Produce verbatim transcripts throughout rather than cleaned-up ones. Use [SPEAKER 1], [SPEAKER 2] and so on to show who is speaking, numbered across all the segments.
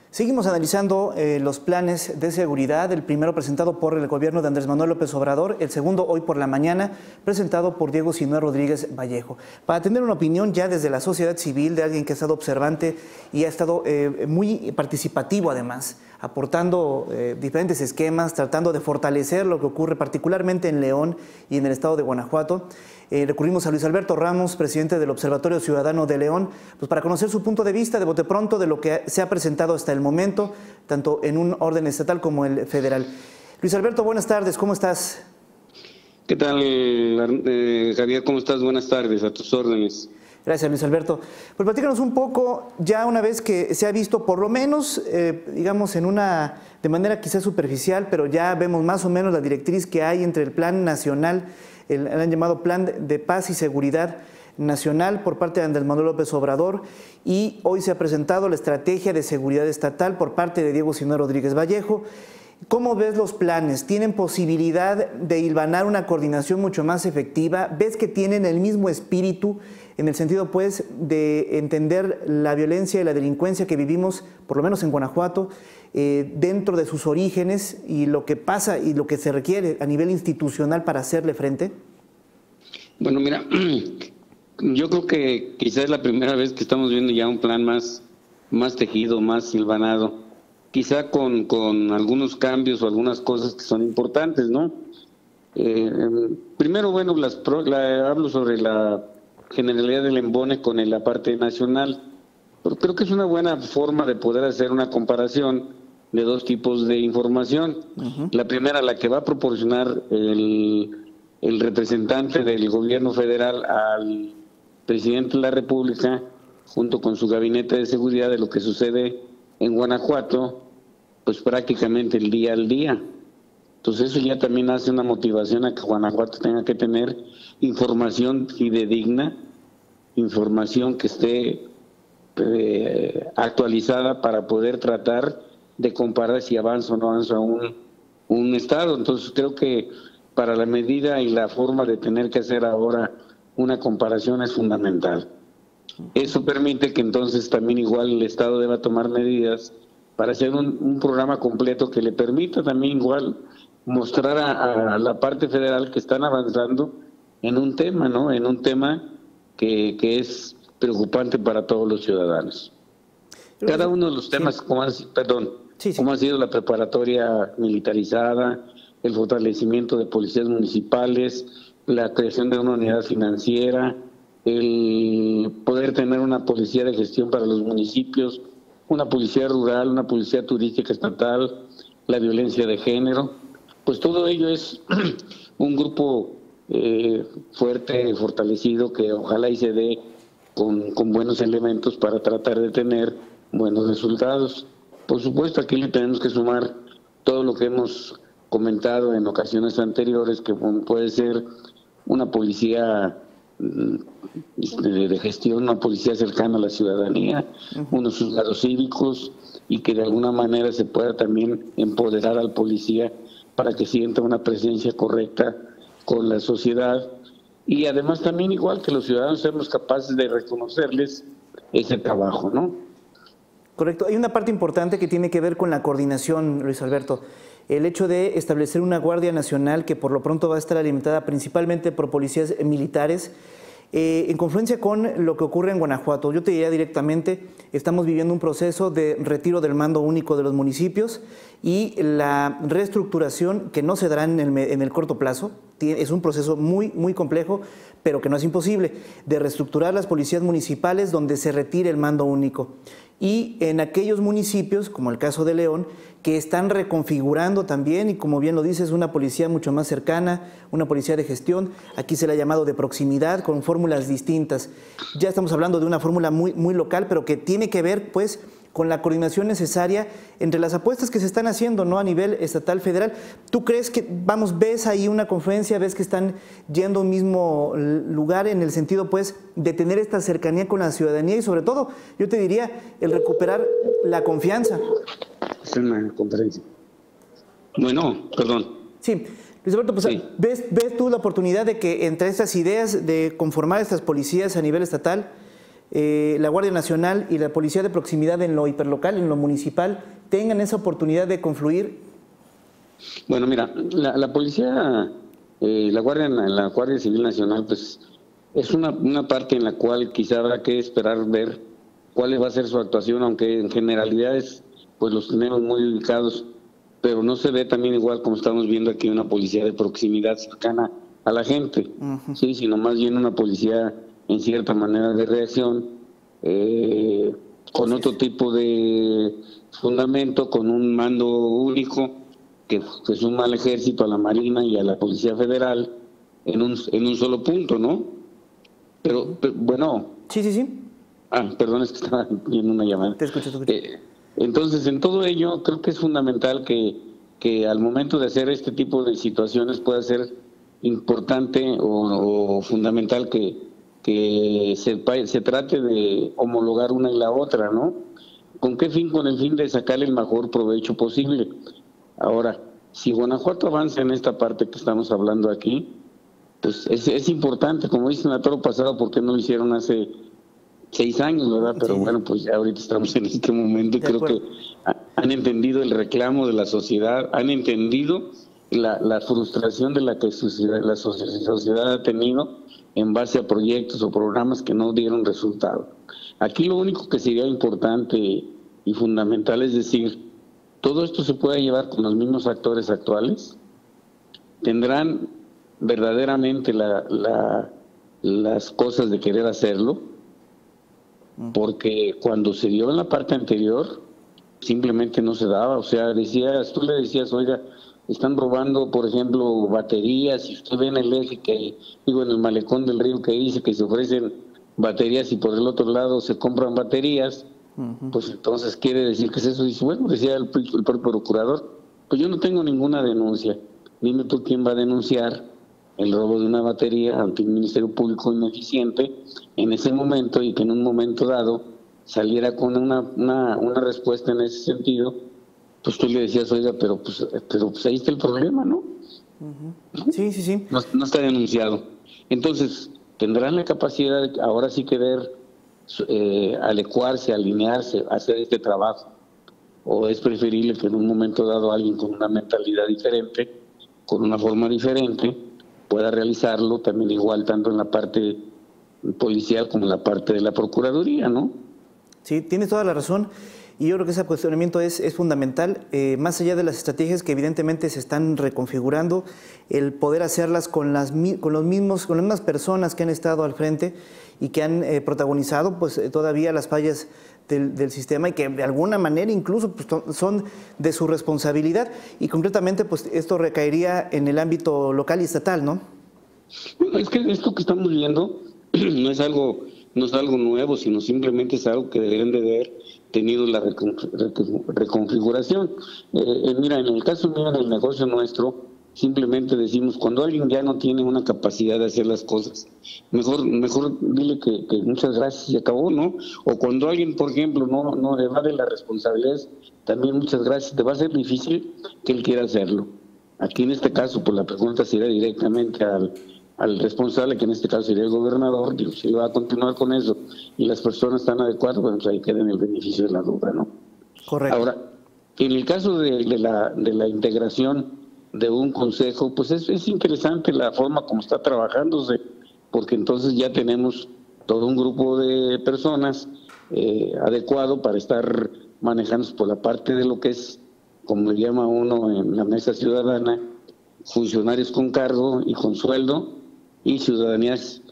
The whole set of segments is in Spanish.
[SPEAKER 1] Seguimos analizando eh, los planes de seguridad, el primero presentado por el gobierno de Andrés Manuel López Obrador, el segundo hoy por la mañana presentado por Diego Sinue Rodríguez Vallejo. Para tener una opinión ya desde la sociedad civil, de alguien que ha estado observante y ha estado eh, muy participativo además, aportando eh, diferentes esquemas, tratando de fortalecer lo que ocurre particularmente en León y en el estado de Guanajuato. Eh, recurrimos a Luis Alberto Ramos, presidente del Observatorio Ciudadano de León, pues para conocer su punto de vista de bote pronto de lo que se ha presentado hasta el momento, tanto en un orden estatal como el federal. Luis Alberto, buenas tardes, ¿cómo estás?
[SPEAKER 2] ¿Qué tal, eh, Javier? ¿Cómo estás? Buenas tardes, a tus órdenes.
[SPEAKER 1] Gracias, Luis Alberto. Pues platícanos un poco, ya una vez que se ha visto por lo menos, eh, digamos, en una, de manera quizás superficial, pero ya vemos más o menos la directriz que hay entre el Plan Nacional, el, el han llamado Plan de Paz y Seguridad Nacional por parte de Andrés Manuel López Obrador, y hoy se ha presentado la Estrategia de Seguridad Estatal por parte de Diego Sinue Rodríguez Vallejo. ¿Cómo ves los planes? ¿Tienen posibilidad de hilvanar una coordinación mucho más efectiva? ¿Ves que tienen el mismo espíritu en el sentido, pues, de entender la violencia y la delincuencia que vivimos, por lo menos en Guanajuato, eh, dentro de sus orígenes y lo que pasa y lo que se requiere a nivel institucional para hacerle frente?
[SPEAKER 2] Bueno, mira, yo creo que quizás es la primera vez que estamos viendo ya un plan más, más tejido, más hilvanado. Quizá con, con algunos cambios o algunas cosas que son importantes, ¿no? Eh, primero, bueno, las pro, la, hablo sobre la generalidad del embone con la parte nacional, pero creo que es una buena forma de poder hacer una comparación de dos tipos de información. Uh-huh. La primera, la que va a proporcionar el, el representante del gobierno federal al presidente de la República, junto con su gabinete de seguridad, de lo que sucede en Guanajuato, pues prácticamente el día al día. Entonces eso ya también hace una motivación a que Guanajuato tenga que tener información fidedigna, información que esté eh, actualizada para poder tratar de comparar si avanza o no avanza un, un estado. Entonces creo que para la medida y la forma de tener que hacer ahora una comparación es fundamental. Eso permite que entonces también igual el Estado deba tomar medidas para hacer un, un programa completo que le permita también igual mostrar a, a la parte federal que están avanzando en un tema, ¿no? En un tema que, que es preocupante para todos los ciudadanos. Cada uno de los temas, sí. como, ha, perdón, sí, sí. como ha sido la preparatoria militarizada, el fortalecimiento de policías municipales, la creación de una unidad financiera, el poder tener una policía de gestión para los municipios, una policía rural, una policía turística estatal, la violencia de género, pues todo ello es un grupo eh, fuerte, fortalecido, que ojalá y se dé con, con buenos elementos para tratar de tener buenos resultados. Por supuesto, aquí le tenemos que sumar todo lo que hemos comentado en ocasiones anteriores, que puede ser una policía De, de gestión, una policía cercana a la ciudadanía, uh-huh. unos juzgados cívicos, y que de alguna manera se pueda también empoderar al policía para que sienta una presencia correcta con la sociedad, y además también igual que los ciudadanos seamos capaces de reconocerles ese trabajo, ¿no?
[SPEAKER 1] Correcto. Hay una parte importante que tiene que ver con la coordinación, Luis Alberto. El hecho de establecer una Guardia Nacional que por lo pronto va a estar alimentada principalmente por policías militares, eh, en confluencia con lo que ocurre en Guanajuato. Yo te diría directamente, estamos viviendo un proceso de retiro del mando único de los municipios y la reestructuración que no se dará en el, en el corto plazo. Es un proceso muy, muy complejo, pero que no es imposible, de reestructurar las policías municipales donde se retire el mando único. Y en aquellos municipios, como el caso de León, que están reconfigurando también, y como bien lo dices, una policía mucho más cercana, una policía de gestión, aquí se le ha llamado de proximidad, con fórmulas distintas. Ya estamos hablando de una fórmula muy, muy local, pero que tiene que ver, pues, con la coordinación necesaria entre las apuestas que se están haciendo, ¿no?, a nivel estatal, federal. ¿Tú crees que, vamos, ves ahí una confluencia, ves que están yendo a un mismo lugar en el sentido, pues, de tener esta cercanía con la ciudadanía y, sobre todo, yo te diría, el recuperar la confianza?
[SPEAKER 2] Es una conferencia. Bueno, perdón.
[SPEAKER 1] Sí. Luis Alberto, pues, sí. ¿ves, ¿ves tú la oportunidad de que entre estas ideas de conformar estas policías a nivel estatal, eh, la Guardia Nacional y la Policía de Proximidad en lo hiperlocal, en lo municipal, tengan esa oportunidad de confluir?
[SPEAKER 2] Bueno, mira, la, la policía, eh, la Guardia, la Guardia Civil Nacional, pues es una, una parte en la cual quizá habrá que esperar ver cuál va a ser su actuación, aunque en generalidades pues los tenemos muy ubicados, pero no se ve también igual como estamos viendo aquí una policía de proximidad cercana a la gente, uh-huh. sí, sino más bien una policía en cierta manera de reacción, eh, con otro tipo de fundamento, con un mando único que, que suma al Ejército, a la Marina y a la Policía Federal en un, en un solo punto, ¿no? Pero, pero bueno...
[SPEAKER 1] Sí, sí, sí.
[SPEAKER 2] Ah, perdón, es que estaba viendo una llamada.
[SPEAKER 1] Te escucho, te escucho.
[SPEAKER 2] Eh, entonces, en todo ello, creo que es fundamental que, que al momento de hacer este tipo de situaciones pueda ser importante o, o fundamental que, que se, se trate de homologar una y la otra, ¿no? ¿Con qué fin? Con el fin de sacarle el mejor provecho posible. Ahora, si Guanajuato avanza en esta parte que estamos hablando aquí, pues es, es importante, como dicen a toro pasado, ¿por qué no lo hicieron hace seis años, verdad? Pero sí. Bueno, pues ya ahorita estamos en este momento y creo que han entendido el reclamo de la sociedad, han entendido la, la frustración de la que sociedad, la sociedad ha tenido en base a proyectos o programas que no dieron resultado. Aquí lo único que sería importante y fundamental es decir, todo esto se puede llevar con los mismos actores actuales, tendrán verdaderamente la, la, las cosas de querer hacerlo, porque cuando se dio en la parte anterior simplemente no se daba, o sea, decías, tú le decías, oiga, están robando, por ejemplo, baterías, y usted ve en el eje que, digo, en el malecón del río que dice que se ofrecen baterías y por el otro lado se compran baterías, uh-huh. Pues entonces quiere decir que es eso. Dice, bueno, decía el, el propio procurador, pues yo no tengo ninguna denuncia, dime tú quién va a denunciar el robo de una batería ante un Ministerio Público ineficiente en ese momento y que en un momento dado saliera con una, una, una respuesta en ese sentido. Pues tú le decías, oiga, pero pues, pero pues ahí está el problema, ¿no?
[SPEAKER 1] Uh-huh. Sí, sí, sí.
[SPEAKER 2] No, no está denunciado. Entonces, tendrán la capacidad de ahora sí querer eh, adecuarse, alinearse, hacer este trabajo. O es preferible que en un momento dado alguien con una mentalidad diferente, con una forma diferente, pueda realizarlo también igual tanto en la parte policial como en la parte de la Procuraduría, ¿no?
[SPEAKER 1] Sí, tienes toda la razón. Y yo creo que ese cuestionamiento es, es fundamental, eh, más allá de las estrategias que evidentemente se están reconfigurando, el poder hacerlas con las, con los mismos, con las mismas personas que han estado al frente y que han eh, protagonizado pues, eh, todavía las fallas del, del sistema y que de alguna manera incluso pues, son de su responsabilidad. Y concretamente pues, esto recaería en el ámbito local y estatal, ¿no?
[SPEAKER 2] Bueno, es que esto que estamos viendo no es algo, no es algo nuevo, sino simplemente es algo que deberían de ver tenido la reconfiguración. Eh, mira, en el caso mío del negocio nuestro, simplemente decimos, cuando alguien ya no tiene una capacidad de hacer las cosas, mejor mejor dile que, que muchas gracias y acabó, ¿no? O cuando alguien, por ejemplo, no, no evade las responsabilidades, también muchas gracias, te va a ser difícil que él quiera hacerlo. Aquí en este caso, pues la pregunta sería directamente al al responsable, que en este caso sería el gobernador, digo, si va a continuar con eso y las personas están adecuadas, bueno, pues ahí queda en el beneficio de la duda, ¿no?
[SPEAKER 1] Correcto.
[SPEAKER 2] Ahora, en el caso de, de, la, de la integración de un consejo, pues es, es interesante la forma como está trabajándose, porque entonces ya tenemos todo un grupo de personas eh, adecuado para estar manejándose por la parte de lo que es, como le llama uno en la mesa ciudadana, funcionarios con cargo y con sueldo, y ciudadanías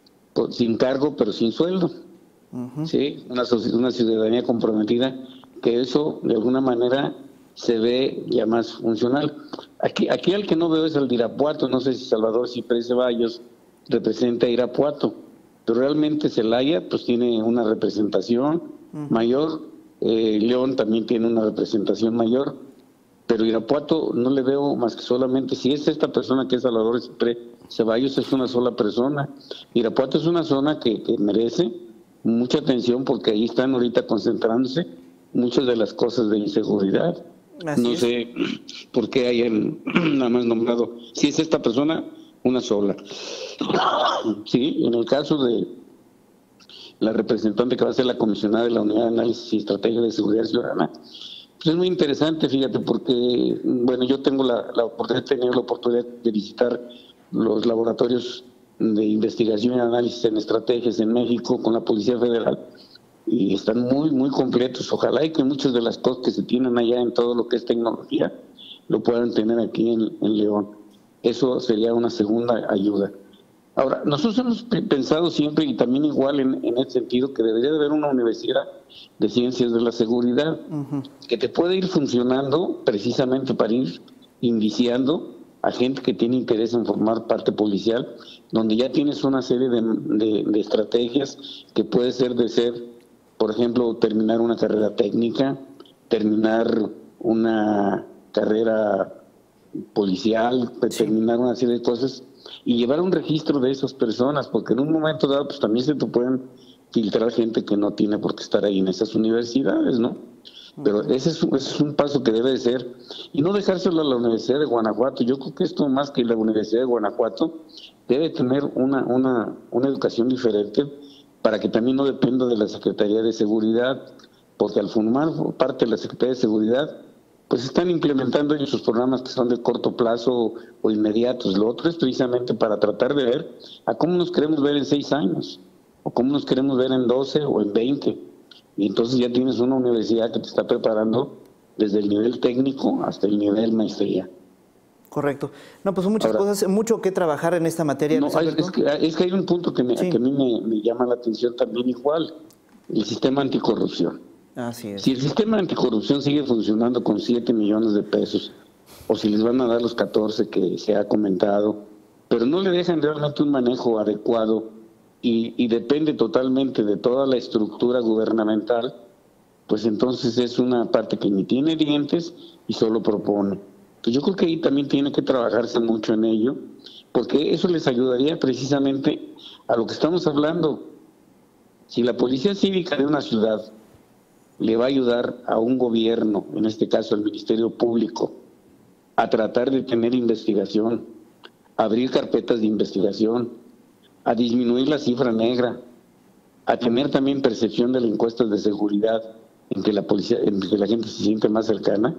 [SPEAKER 2] sin cargo pero sin sueldo. Uh-huh. Sí, una, una ciudadanía comprometida, que eso de alguna manera se ve ya más funcional. Aquí aquí al que no veo es el de Irapuato, no sé si Salvador Ciprés Ceballos representa a Irapuato, pero realmente Celaya pues tiene una representación uh-huh. mayor, eh, León también tiene una representación mayor, pero Irapuato no le veo más que solamente, si es esta persona que es Salvador Ciprés Ceballos, es una sola persona. Irapuato es una zona que, que merece mucha atención porque ahí están ahorita concentrándose muchas de las cosas de inseguridad. Así no es. Sé por qué hayan nada más nombrado, si es esta persona, una sola. Sí, en el caso de la representante que va a ser la comisionada de la Unidad de Análisis y Estrategia de Seguridad Ciudadana. Pues es muy interesante, fíjate, porque, bueno, yo tengo la, la oportunidad, he tenido la oportunidad de visitar los laboratorios de investigación y análisis en estrategias en México con la Policía Federal, y están muy, muy completos. Ojalá y que muchas de las cosas que se tienen allá en todo lo que es tecnología lo puedan tener aquí en, en León. Eso sería una segunda ayuda. Ahora, nosotros hemos pensado siempre, y también igual en, en ese sentido, que debería de haber una universidad de ciencias de la seguridad, uh-huh, que te puede ir funcionando precisamente para ir indiciando a gente que tiene interés en formar parte policial, donde ya tienes una serie de, de, de estrategias que puede ser de ser, por ejemplo, terminar una carrera técnica, terminar una carrera policial, sí, terminar una serie de cosas y llevar un registro de esas personas, porque en un momento dado pues también se te pueden filtrar gente que no tiene por qué estar ahí en esas universidades, ¿no? Pero ese es, ese es un paso que debe de ser, y no dejárselo a la Universidad de Guanajuato. Yo creo que esto, más que la Universidad de Guanajuato, debe tener una, una, una educación diferente para que también no dependa de la Secretaría de Seguridad, porque al formar parte de la Secretaría de Seguridad, pues están implementando ellos sus programas que son de corto plazo o inmediatos. Lo otro es precisamente para tratar de ver a cómo nos queremos ver en seis años, o cómo nos queremos ver en doce o en veinte. Y entonces ya tienes una universidad que te está preparando desde el nivel técnico hasta el nivel maestría.
[SPEAKER 1] Correcto. No, pues son muchas Ahora, cosas, mucho que trabajar en esta materia.
[SPEAKER 2] No, es, que, es que hay un punto que, me, sí. que a mí me, me llama la atención también igual, el sistema anticorrupción.
[SPEAKER 1] Así es.
[SPEAKER 2] Si el sistema anticorrupción sigue funcionando con siete millones de pesos, o si les van a dar los catorce que se ha comentado, pero no le dejan realmente un manejo adecuado, y, y depende totalmente de toda la estructura gubernamental, pues entonces es una parte que ni tiene dientes y solo propone. Entonces yo creo que ahí también tiene que trabajarse mucho en ello, porque eso les ayudaría precisamente a lo que estamos hablando. Si la policía cívica de una ciudad le va a ayudar a un gobierno, en este caso al Ministerio Público, a tratar de tener investigación, a abrir carpetas de investigación, a disminuir la cifra negra, a tener también percepción de las encuestas de seguridad en que la policía, en que la gente se siente más cercana.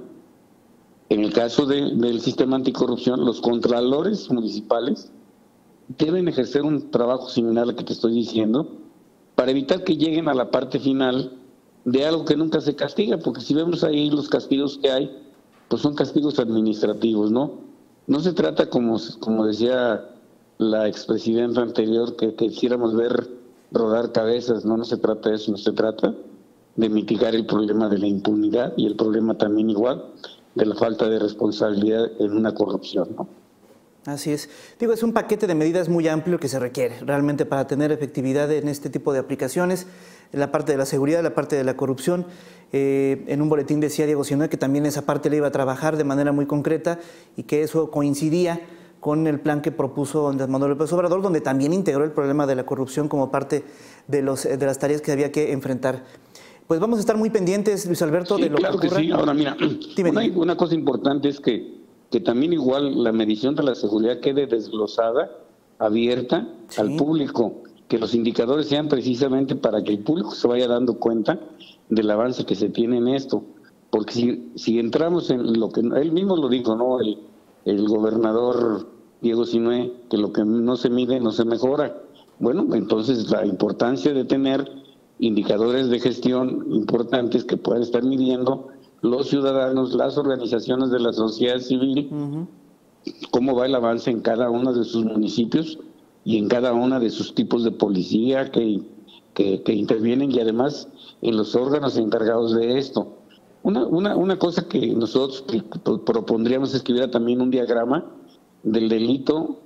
[SPEAKER 2] En el caso de, del sistema anticorrupción, los contralores municipales deben ejercer un trabajo similar al que te estoy diciendo, para evitar que lleguen a la parte final de algo que nunca se castiga, porque si vemos ahí los castigos que hay, pues son castigos administrativos, ¿no? No se trata, como, como decía la expresidenta anterior, que, que quisiéramos ver rodar cabezas. No, no se trata de eso, no se trata de mitigar el problema de la impunidad y el problema también igual de la falta de responsabilidad en una corrupción, ¿no?
[SPEAKER 1] Así es. Digo, es un paquete de medidas muy amplio que se requiere realmente para tener efectividad en este tipo de aplicaciones, en la parte de la seguridad, la parte de la corrupción. Eh, en un boletín decía Diego Sinue que también esa parte le iba a trabajar de manera muy concreta y que eso coincidía con el plan que propuso Andrés Manuel López Obrador, donde también integró el problema de la corrupción como parte de, los, de las tareas que había que enfrentar. Pues vamos a estar muy pendientes, Luis Alberto,
[SPEAKER 2] sí,
[SPEAKER 1] de lo
[SPEAKER 2] claro
[SPEAKER 1] que ocurra.
[SPEAKER 2] Que sí. Ahora mira, dime, una, dime. una cosa importante es que, que también igual la medición de la seguridad quede desglosada, abierta, sí, al público, que los indicadores sean precisamente para que el público se vaya dando cuenta del avance que se tiene en esto. Porque si, si entramos en lo que él mismo lo dijo, ¿no? El, el gobernador Diego Sinue, que lo que no se mide no se mejora. Bueno, entonces la importancia de tener indicadores de gestión importantes que puedan estar midiendo los ciudadanos, las organizaciones de la sociedad civil, uh-huh, cómo va el avance en cada uno de sus municipios y en cada uno de sus tipos de policía que, que, que intervienen, y además en los órganos encargados de esto. Una, una, una cosa que nosotros propondríamos es que hubiera también un diagrama del delito.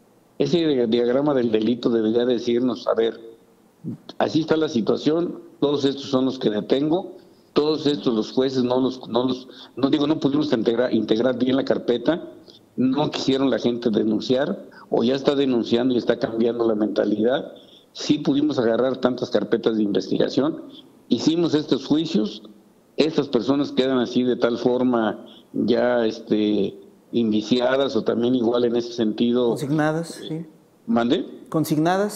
[SPEAKER 2] Ese diagrama del delito debería decirnos, a ver, así está la situación, todos estos son los que detengo, todos estos los jueces no los, no los, no digo, no pudimos integrar, integrar bien la carpeta, no quisieron la gente denunciar, o ya está denunciando y está cambiando la mentalidad. Sí pudimos agarrar tantas carpetas de investigación, hicimos estos juicios, estas personas quedan así de tal forma ya este indiciadas, o también igual en ese sentido.
[SPEAKER 1] Consignadas, sí.
[SPEAKER 2] ¿Mande?
[SPEAKER 1] Consignadas.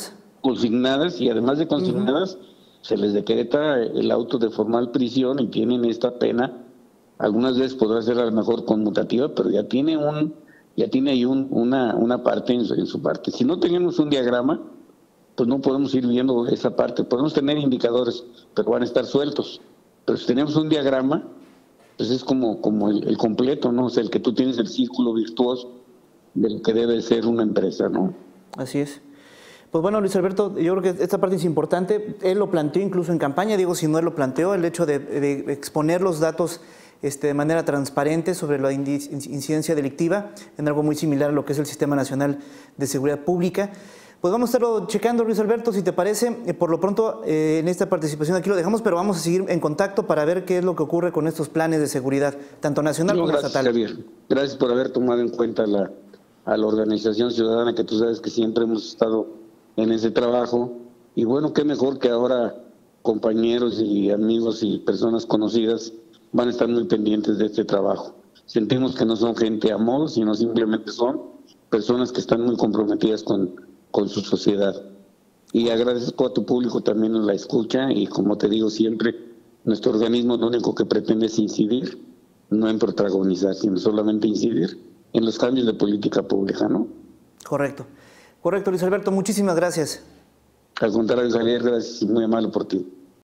[SPEAKER 2] consignadas, y además de consignadas, uh-huh. se les decreta el auto de formal prisión y tienen esta pena. Algunas veces podrá ser a lo mejor conmutativa, pero ya tiene un ya tiene ahí un, una, una parte en su, en su parte. Si no tenemos un diagrama, pues no podemos ir viendo esa parte. Podemos tener indicadores, pero van a estar sueltos. Pero si tenemos un diagrama, pues es como, como el, el completo, ¿no? O sea, el que tú tienes el círculo virtuoso de lo que debe ser una empresa, ¿no?
[SPEAKER 1] Así es. Pues bueno, Luis Alberto, yo creo que esta parte es importante. Él lo planteó incluso en campaña, digo, si no él lo planteó, el hecho de, de exponer los datos este, de manera transparente sobre la incidencia delictiva, en algo muy similar a lo que es el Sistema Nacional de Seguridad Pública. Pues vamos a estarlo checando, Luis Alberto, si te parece. Por lo pronto, eh, en esta participación aquí lo dejamos, pero vamos a seguir en contacto para ver qué es lo que ocurre con estos planes de seguridad, tanto nacional
[SPEAKER 2] no,
[SPEAKER 1] como
[SPEAKER 2] gracias,
[SPEAKER 1] estatal.
[SPEAKER 2] Javier. Gracias por haber tomado en cuenta la, a la organización ciudadana, que tú sabes que siempre hemos estado en ese trabajo. Y bueno, qué mejor que ahora compañeros y amigos y personas conocidas van a estar muy pendientes de este trabajo. Sentimos que no son gente a modo, sino simplemente son personas que están muy comprometidas con, con su sociedad. Y agradezco a tu público también la escucha, y como te digo siempre, nuestro organismo lo único que pretende es incidir, no en protagonizar, sino solamente incidir en los cambios de política pública, ¿no?
[SPEAKER 1] Correcto. Correcto, Luis Alberto, muchísimas gracias.
[SPEAKER 2] Al contrario, Javier, gracias y muy amable por ti.